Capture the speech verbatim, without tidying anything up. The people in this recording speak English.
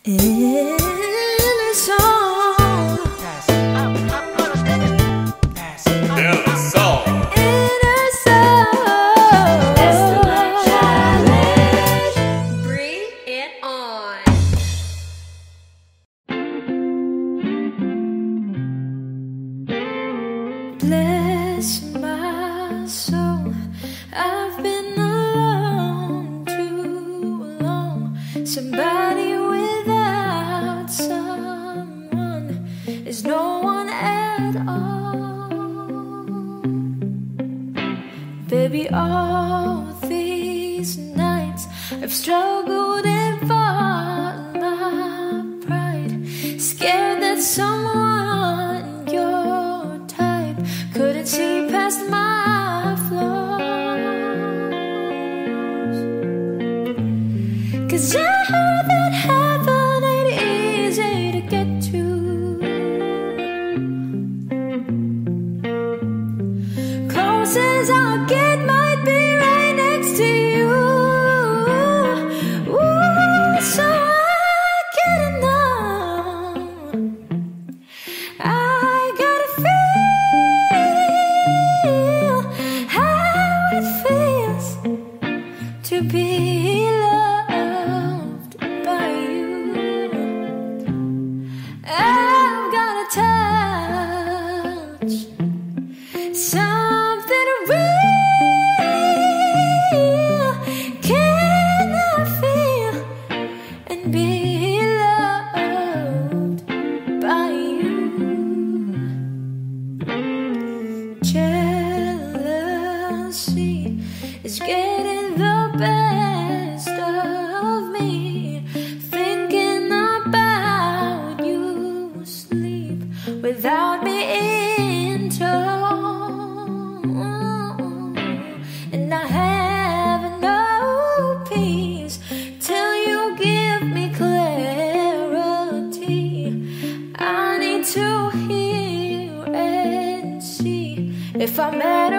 in a song. In a song. In a song. It's the Black Challenge. Bring it on. Bless my soul, I've been alone too long. Somebody without someone is no one at all. Baby, all these nights I've struggled and fought my pride, scared that someone your type couldn't see past my flaws. 'Cause I heard that heaven ain't easy to get to. Close as I'll get might be right next to you. Ooh, so I gotta know, I gotta feel how it feels to be loved by you. I've gotta touch something real. Can I feel and be loved by you? Jealousy is getting the best of me. Thinking about you sleep without me in tow. And I have no peace till you give me clarity. I need to hear and see if I'm at